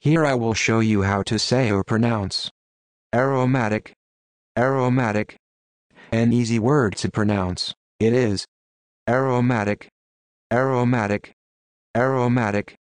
Here I will show you how to say or pronounce aromatic, aromatic. An easy word to pronounce. It is aromatic, aromatic, aromatic.